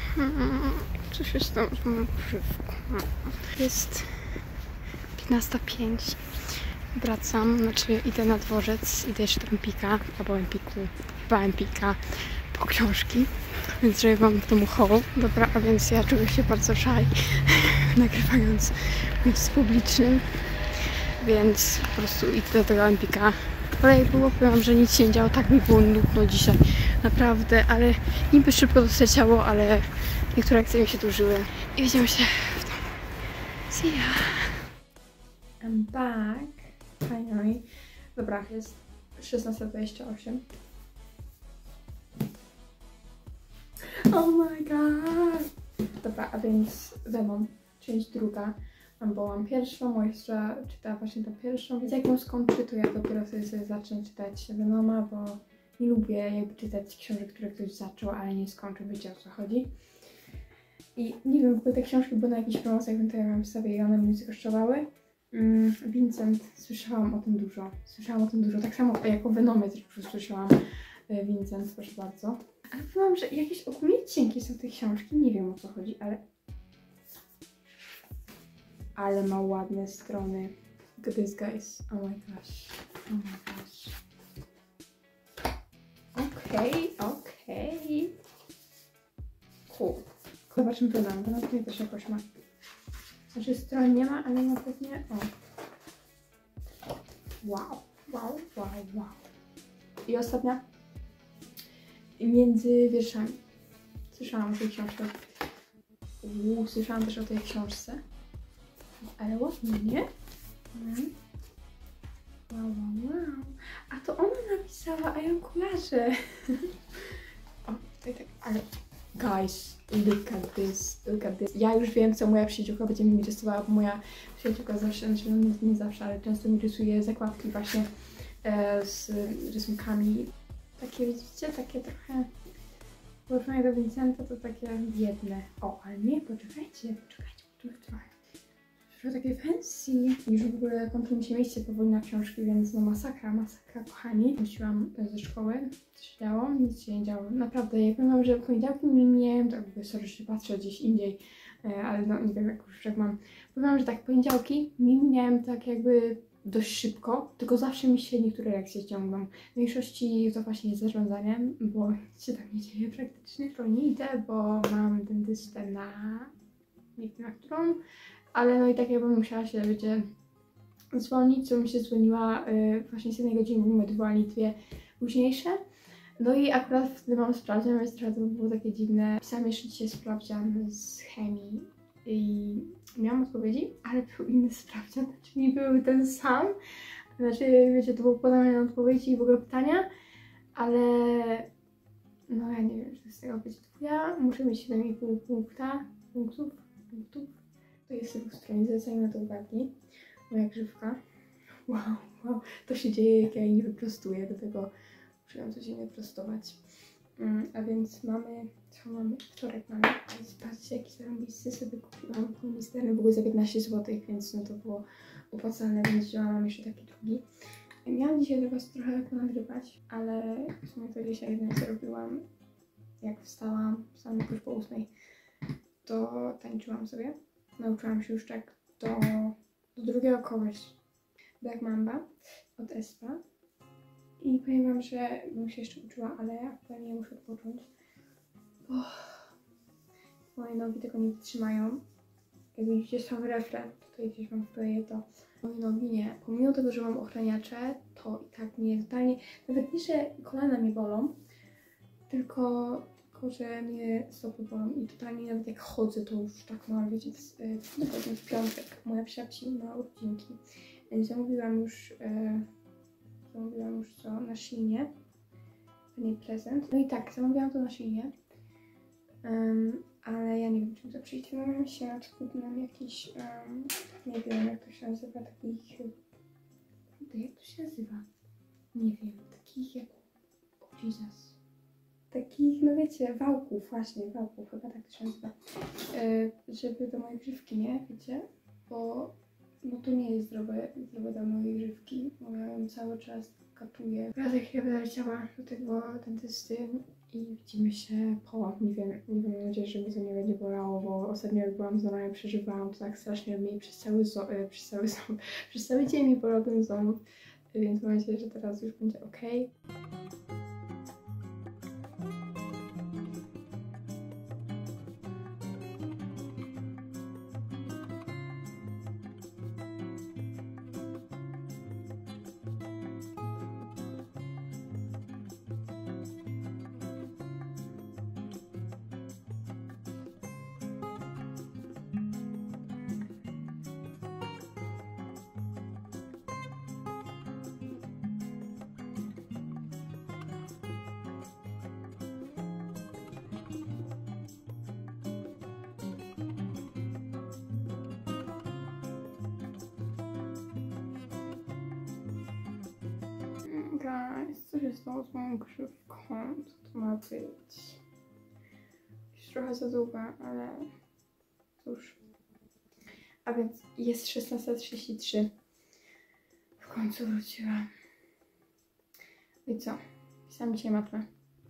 Co się stało z moją grzywką? Jest 15:05. Wracam, znaczy idę na dworzec, idę jeszcze do Empika, albo Empiku, chyba Empika, po książki, więc żeby mam w domu haul. Dobra, a więc ja czuję się bardzo szaj, nagrywając w miejscu publicznym, więc po prostu idę do tego Empika. Wczoraj było, powiem, że nic się nie działo, tak mi było nudno dzisiaj, naprawdę, ale niby szybko doleciało, ale niektóre akcje mi się dłużyły. I widzimy się w domu. See ya! I'm back. Finally. Dobra, jest 16:28. Oh my god! Dobra, a więc Venom, część druga. Bo mam pierwszą, moja siostra czytała właśnie tą pierwszą, więc jak ją skończy, to ja dopiero sobie zacznę czytać Venoma, bo nie lubię jakby czytać książek, które ktoś zaczął, ale nie skończył, wiecie o co chodzi. I nie wiem, w ogóle te książki były na jakichś promocjach, więc to ja mam w sobie i one mnie kosztowały. Vincent, słyszałam o tym dużo, tak samo jak o Venomie też już słyszałam. Vincent, proszę bardzo. Ale powiem, że jakieś ogólnie cienkie są te książki, nie wiem o co chodzi, ale ma ładne strony. Look at this, guys. Oh my gosh. Oh my gosh. Okej. Cool. Zobaczymy Venom. Venom tutaj też jakoś ma. Znaczy stron nie ma, ale ma pewnie... O. Wow. I ostatnia. Między wierszami. Słyszałam o tej książce. Słyszałam też o tej książce. Ale ładnie, nie? Wow. A to ona napisała, a ją kojarzę. O, tutaj tak, ale... Guys, look at this. Ja już wiem, co moja przyjaciółka będzie mi rysowała, bo moja przyjaciółka zawsze, znaczy nie zawsze, ale często mi rysuje zakładki właśnie z rysunkami. Takie, widzicie, takie trochę... Porównanie do Vincenta to takie biedne. O, ale nie, poczekajcie trochę. Już takie fancy. Już w ogóle kończy mi się miejsce powoli na książki, więc no masakra, kochani. Wróciłam ze szkoły, co się działo? Nic się nie działo. Naprawdę, jak powiem, że poniedziałki nie miałem, to jakby sorry, że patrzę gdzieś indziej, ale no nie wiem, jak mam. Powiem, że tak, poniedziałki miałem tak jakby dość szybko, tylko zawsze mi się niektóre lekcje ciągną. W większości to właśnie jest zarządzaniem, bo się tam nie dzieje praktycznie, to nie idę, bo mam dentystę nie wiem na którą, ale no i tak jakbym musiała się, wiecie, zwolnić, co mi się dzwoniła właśnie z 1 godziny, numer 2 Litwie późniejsze. No i akurat wtedy mam sprawdzian, więc trochę to było takie dziwne. Pisałam jeszcze dzisiaj sprawdzian z chemii i miałam odpowiedzi, ale był inny sprawdzian, znaczy nie był ten sam. Znaczy, wiecie, to było podawanie na odpowiedzi i w ogóle pytania, ale no ja nie wiem, czy z tego będzie dwuja. Muszę mieć 7,5 punktów. To jest po stronie, zwracajmy na to uwagi. Moja grzywka. Wow, to się dzieje, jak ja jej nie wyprostuję, do tego muszę ją codziennie prostować. A więc co mamy? Wczorek mamy. Patrzcie, jaki zarąbisty sobie kupiłam. Misterny w ogóle za 15 zł, więc no to było opłacalne, więc wzięłam jeszcze taki drugi. Miałam dzisiaj dla was trochę ponagrywać, ale w sumie to dzisiaj jedyne co robiłam, jak wstałam jakoś po 8, to tańczyłam sobie. Nauczyłam się już tak do drugiego kogoś Black Mamba od Espa. I powiem wam, że bym się jeszcze uczyła, ale ja chyba nie muszę odpocząć, bo moje nogi tego nie wytrzymają. Jak widzicie sam refren, tutaj gdzieś wam wkleję to. Moje nogi nie. Pomimo tego, że mam ochraniacze, to i tak nie totalnie, nawet nie, że kolana mnie bolą, tylko że mnie stopy bolą i totalnie nawet jak chodzę, to już tak mam, wiecie, w piątek moja psiapsi ma urodzinki. Zamówiłam już to na Sheinie, ten jej prezent. No i tak, zamówiłam to na Sheinie, ale ja nie wiem, czym to przyjdzie. Zamawiam się, kupiłam jakiś, nie wiem jak to się nazywa, takich, jak to się nazywa? Nie wiem, takich jak, oh Jesus. Takich, no wiecie, wałków, właśnie, wałków, chyba tak to się nazywa, żeby do mojej grzywki, nie? Wiecie? Bo no to nie jest zdrowe dla mojej grzywki, bo ja ją cały czas katuję. Raz jak ja wyleciała do tego dentysty, i widzimy się po, nie wiem, mam nadzieję, że mnie to nie będzie bolało, bo ostatnio jak byłam z Zoną, przeżywałam to tak strasznie mi przez cały dzień mi bolał ten ząb, więc mam nadzieję, że teraz już będzie ok. Guys, co się stało z moją grzywką? Co to ma być? Już trochę za długo, ale cóż. A więc jest 16:33. W końcu wróciłam. I co? Pisałam dzisiaj matmę.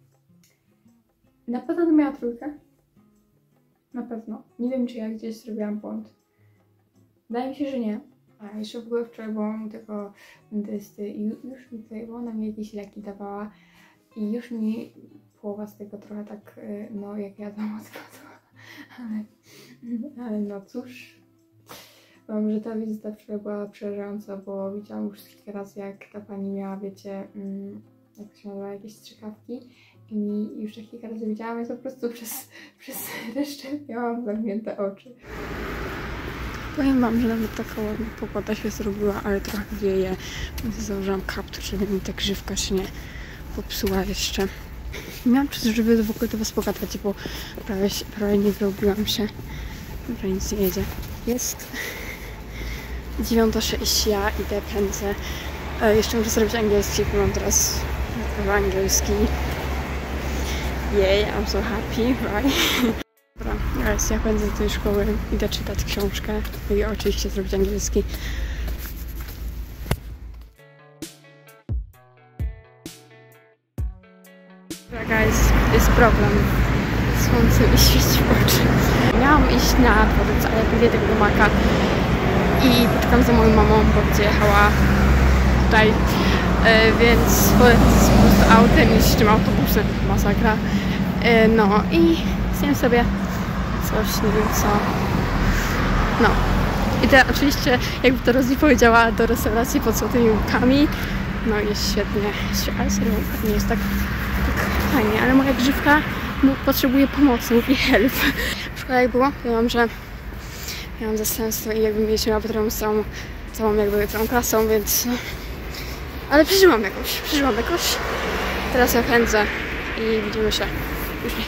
Na pewno miała trójkę. Na pewno. Nie wiem, czy ja gdzieś zrobiłam błąd. Wydaje mi się, że nie. A jeszcze w ogóle wczoraj byłam u tego dentysty i już mi tutaj, bo ona mi jakieś leki dawała i już mi połowa z tego trochę tak, no jak jadłam odpadła. Ale no cóż. Powiem, że ta wizyta wczoraj była przerażająca, bo widziałam już kilka razy, jak ta pani miała, wiecie, jak to się nazywa, jakieś strzykawki i już tak kilka razy widziałam, ja po prostu przez resztę miałam zamknięte oczy. Powiem wam, że nawet taka ładna pogoda się zrobiła, ale trochę wieje, więc założyłam kaptur, żeby mi ta grzywka się nie popsuła jeszcze. Miałam czas, żeby w ogóle do was pogadać, bo prawie nie wyrobiłam się. Dobra, nic nie jedzie. Jest 9:06, ja idę, pędzę. Jeszcze muszę zrobić angielski, bo mam teraz angielski. Yay, I'm so happy, right? Dobra, guys, ja pędzę do tej szkoły, idę czytać książkę i oczywiście zrobić angielski. Dobra, guys, jest problem. Słońce mi świeci w oczy. Miałam iść na dworzec, ale pójdę tego do Maka i poczekam za moją mamą, bo będzie jechała tutaj, więc polecę po prostu autem niż tym autobusem, masakra. No i zjem sobie coś, nie wiem co. No. I teraz oczywiście, jakby to Rosie powiedziała, do restauracji pod złotymi łukami. No jest świetnie, ale serio nie jest tak fajnie, ale moja grzywka potrzebuje pomocy, mówi help. W szkole jak było, wiem, że miałam zastępstwo i jakby mieliśmy laboratorium z całą klasą, więc no. Ale przeżyłam jakoś. Teraz ja pędzę i widzimy się później.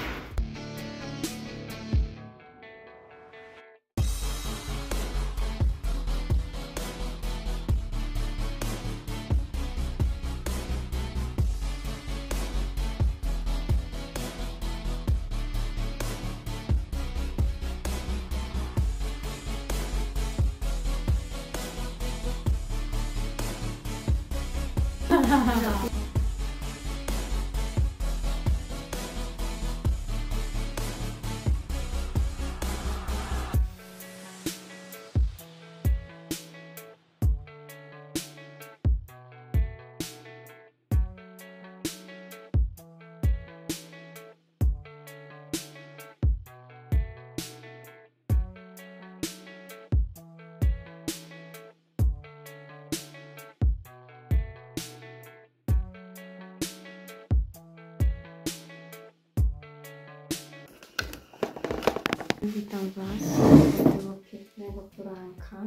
Witam was z tego pięknego poranka.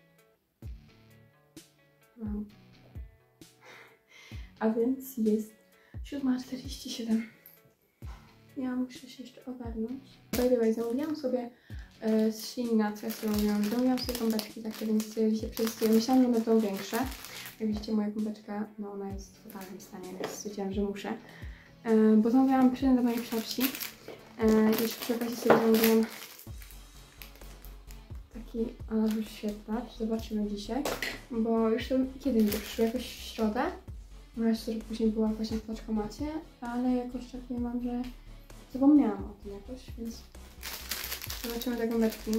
A więc jest 7:47. Ja muszę się jeszcze ogarnąć. By the way, zamówiłam sobie z Sheina, co ja sobie mówiłam. Zamówiłam sobie gąbeczki takie, więc myślałam, że będą większe. Jak widzicie, moja gąbeczka, no ona jest w totalnym stanie, więc stwierdziłam, że muszę. Bo zamówiłam prezent do mojej książki. Jeszcze przy okazji sobie zamówiłam taki wyświetlacz. Zobaczymy dzisiaj, bo już to kiedy mi to przyszło? Jakoś w środę? Moja siostra później była właśnie w paczkomacie, ale jakoś tak nie mam, że zapomniałam o tym jakoś, więc zobaczymy te gąbeczki.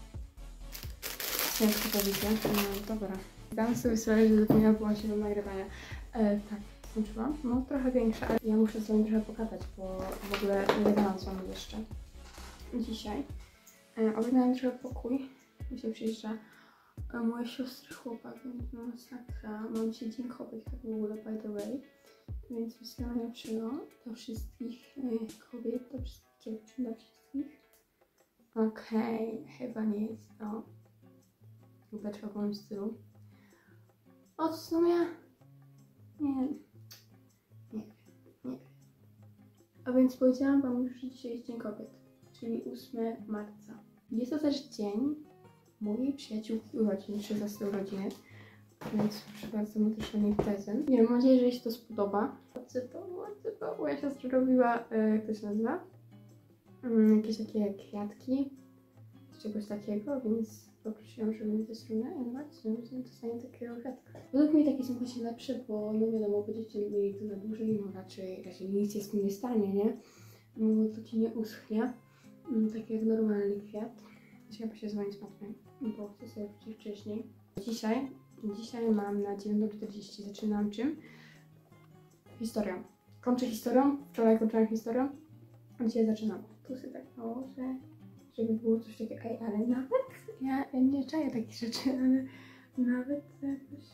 Ciężko to widzę. No dobra. Dam sobie sprawę, że zapomniałam właśnie do nagrywania. Tak, skończyłam. No trochę większa, ale ja muszę z wami trochę pogadać, bo w ogóle nie gadałam z wami jeszcze dzisiaj. Oglądałam trochę pokój. Dzisiaj przyjeżdża moja siostra, chłopak, więc no masakra. Mam dzisiaj dzień kobiet, tak w ogóle, by the way. Więc wszystkiego najlepszego do wszystkich kobiet, do wszystkich dziewczyn, do wszystkich. Okej, chyba nie jest to beczka w moim stylu. O, w sumie? Nie. A więc powiedziałam wam już, że dzisiaj jest Dzień Kobiet, czyli 8 marca. Jest to też dzień mojej przyjaciółki urodzin, 16 urodziny, więc przypadam mu też na niej prezent. Nie wiem, mam nadzieję, że jej się to spodoba. Co moja siostra robiła, jak to się nazywa? Jakieś takie kwiatki, czegoś takiego, więc poprosiłam, żeby mi zesrunować, że dostanie takiego kwiatka. Według mnie takie są właśnie lepsze, bo no wiadomo, będziecie mieli to na dłużej, no raczej nic się z tym nie stanie, nie? No to ci nie uschnie, tak jak normalny kwiat. Chciałabym się dzwonić z matką, bo chcę sobie wrócić wcześniej. Dzisiaj mam na 9:40, zaczynam czym? Historią. Kończę historią, wczoraj kończyłam historią, a dzisiaj zaczynam. Tu sobie tak nałożę, żeby było coś takiego, ale nawet, ja nie czaję takich rzeczy, ale nawet jakoś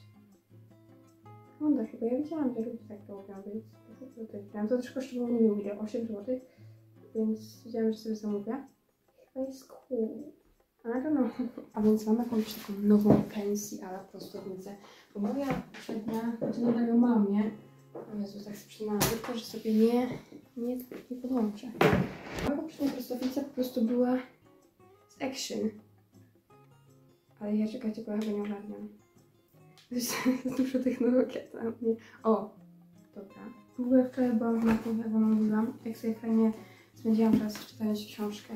wygląda chyba. Ja wiedziałam, że ludzie tak robią, więc to też kosztowało, nie wiem ile, 8 zł, więc wiedziałam, że sobie zamówię. Chyba jest cool. I don't know. A więc mam jakąś taką nową pensję, ale prostownicę. Bo moja przednia, znaczy nadal ją mam, nie? O Jezu, tak sprzedałam, tylko że sobie nie podłączę. Moja poprzednia prostownica po prostu była z Action. Ale ja czekajcie, bo ja chyba nie ogarniam. Jest dużo technologii tam. O! Dobra. W ogóle wczoraj byłam w Macu, jak wam mówiłam, jak sobie fajnie spędziłam czas czytając książkę.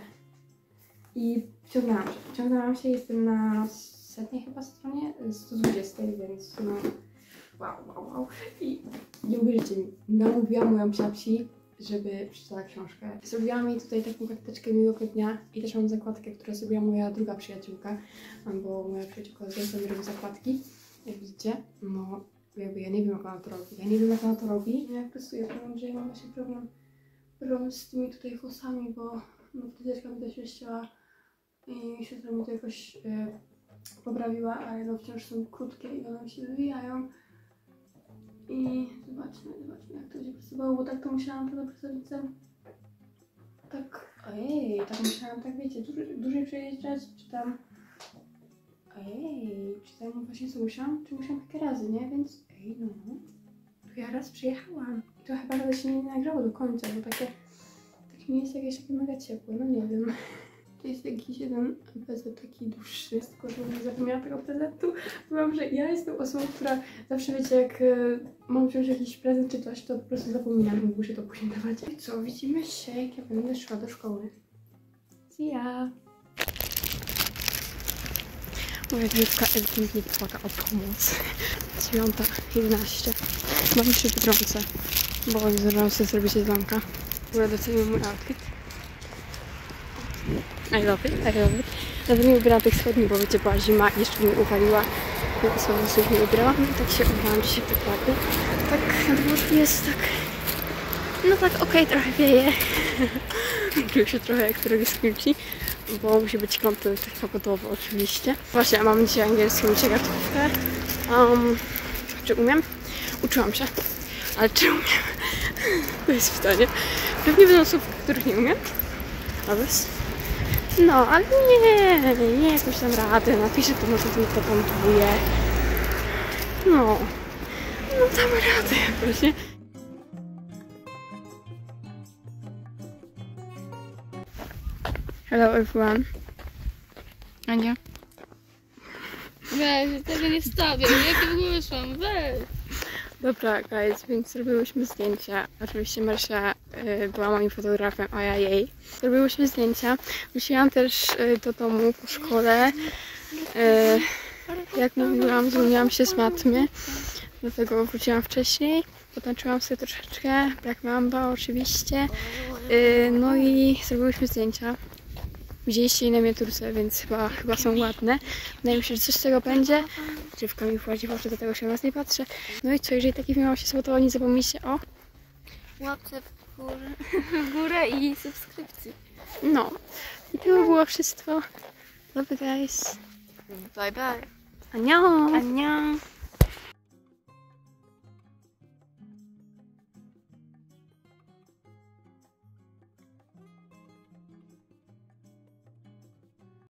I wciągnęłam się, jestem na 100 chyba stronie, 120, więc no wow. I nie uwierzycie mi, namówiłam moją psi, żeby przeczytała książkę. Zrobiłam jej tutaj taką karteczkę miłego dnia i też mam zakładkę, którą zrobiła moja druga przyjaciółka, bo moja przyjaciółka z Jensem robi zakładki, jak widzicie. No jakby ja nie wiem, jak ona to robi. Ja po prostu ja powiem, że ja mam właśnie problem z tymi tutaj włosami, bo no wtyczka mi też ścięła i siostra mi to jakoś poprawiła, ale no wciąż są krótkie i one mi się wywijają. I zobaczmy jak to będzie pracowało, bo tak to musiałam to pracować tak, tak musiałam, tak wiecie, dłużej przejeżdżać, czy tam właśnie co musiałam takie razy, nie? Więc no, to ja raz przyjechałam i to chyba nawet się nie nagrało do końca, bo takie nie jest jakieś takie mega ciepłe, no nie wiem. To jest jakiś jeden prezent taki dłuższy, tylko że nie zapomniałam tego prezentu. Powiem, że ja jestem osobą, która zawsze wiecie, jak mam wziąć jakiś prezent czy coś, to po prostu zapominam i muszę to później dawać. I co, widzimy się, jak ja będę szła do szkoły. See ya! Moja dziewka ewidentnie płaka o pomoc. 9:11. Mam jeszcze Biedronce, bo nie zdążyłam sobie zrobić jedzonka. W ogóle doceniam mój outfit. I love it. Nawet nie ubierałam tych spodni, bo wiecie, była zima i jeszcze mnie uwaliła. Ja sobie coś nie ubierałam i tak się ubrałam dzisiaj dokładnie. Tak na dworzu jest tak... No tak okej, trochę wieje. Czuję się trochę jak któregoś z kimci, bo musi być kąty tak pogodowo oczywiście. Właśnie, mam dzisiaj angielski, uczę kartkówkę. Czy umiem? Uczyłam się. Ale czy umiem? To jest pytanie. Pewnie będą słów, których nie umiem. A bez? No, ale nie jakoś tam radę. Napiszę to, może to mi popontuje. No damy radę jakoś, nie? Hello everyone. Ania? Weź, tego nie wstawiam, jakie w ogóle wyszłam, weź! Dobra, guys, więc zrobiłyśmy zdjęcia. Oczywiście Marysia była moim fotografem, a ja jej. Zrobiłyśmy zdjęcia. Wróciłam też do domu po szkole. Jak mówiłam, zwolniłam się z matmy, dlatego wróciłam wcześniej. Potańczyłam sobie troszeczkę, Black Mamba oczywiście. No i zrobiłyśmy zdjęcia. Widzieliście je na miniaturce, więc chyba są ładne. Wydaje mi się, że coś z tego będzie. Dziewka mi wchodzi w oczy, do tego się was nie patrzę. No i co, jeżeli taki film wam się spodobał, nie zapomnijcie o... Łapce w górę i subskrypcji. No. I to by było wszystko. Bye guys. Bye bye. Annyeong. Annyeong.